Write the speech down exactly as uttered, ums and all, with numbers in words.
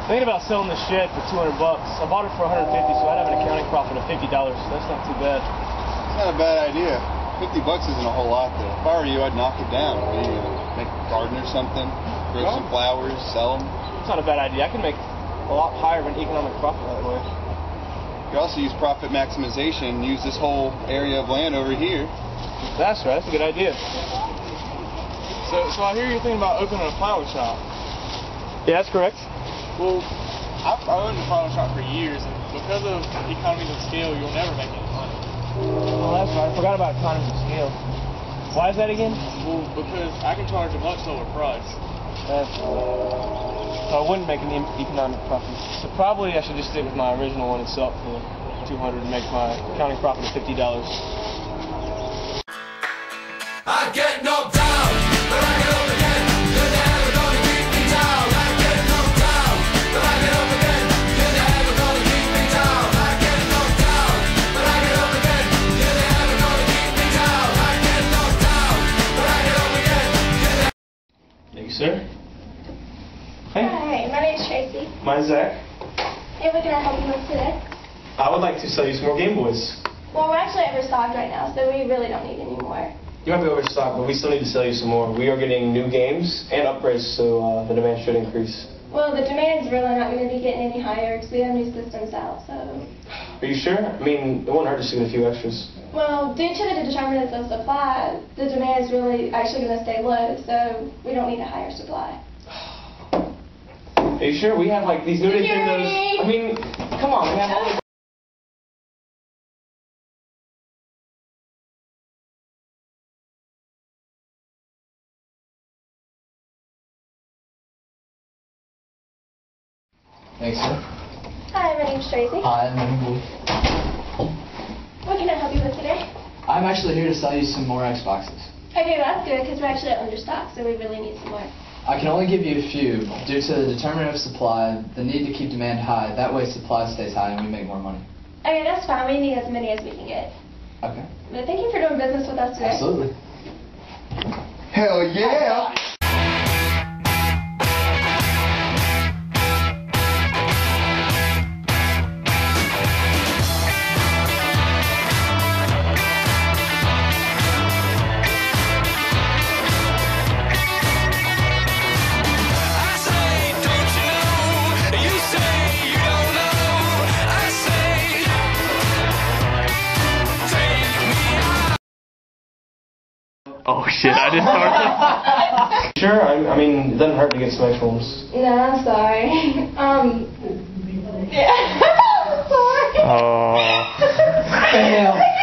Thinking about selling this shed for two hundred bucks. I bought it for one hundred fifty, so I'd have an accounting profit of fifty dollars. That's not too bad. It's not a bad idea. fifty bucks isn't a whole lot, though. If I were you, I'd knock it down. What are you gonna make a garden or something? Grow well, some flowers, sell them? It's not a bad idea. I can make a lot higher of an economic profit that way. You also use profit maximization. Use this whole area of land over here. That's right. That's a good idea. So, so I hear you're thinking about opening a flower shop. Yeah, that's correct. Well, I've owned a flower shop for years, and because of economies of scale, you'll never make any money. Oh, that's right. I forgot about economies of scale. Why is that again? Well, because I can charge a much lower price. That's right. So I wouldn't make any economic profit. So probably I should just stick with my original one and sell it for two hundred dollars and make my accounting profit of fifty dollars. I get knocked down, but I get up again. You're never gonna keep me down. I get knocked down, but I get up again. You're never gonna keep me down. I get knocked down, but I get up again. You're never gonna keep me down. I get knocked down, but I get up again. Thank you, sir. Hey. Hi, my name's Tracy. Mine's Zach. Hey, what can I help you with today? I would like to sell you some more Game Boys. Well, we're actually overstocked right now, so we really don't need any more. You might be overstocked, but we still need to sell you some more. We are getting new games and upgrades, so uh, the demand should increase. Well, the demand's really not going to be getting any higher because we have new systems out, so... Are you sure? I mean, it won't hurt just to get a few extras. Well, due to the determinants of supply, the demand is really actually going to stay low, so we don't need a higher supply. Are you sure? We have, like, these new Nintendos. I mean, come on, we have all these... Thanks, sir. Hi, my name's Tracy. Hi, my name's Wolf. What can I help you with today? I'm actually here to sell you some more Xboxes. Okay, well, that's good because we're actually understocked, so we really need some more. I can only give you a few. Due to the determinant of supply, the need to keep demand high, that way supply stays high and we make more money. Okay, that's fine. We need as many as we can get. Okay. But thank you for doing business with us today. Absolutely. Hell yeah! Oh shit, I just started. Sure, I, I mean, it doesn't hurt to get some extra ones. No, I'm sorry. um, yeah. Sorry. Oh. Fail.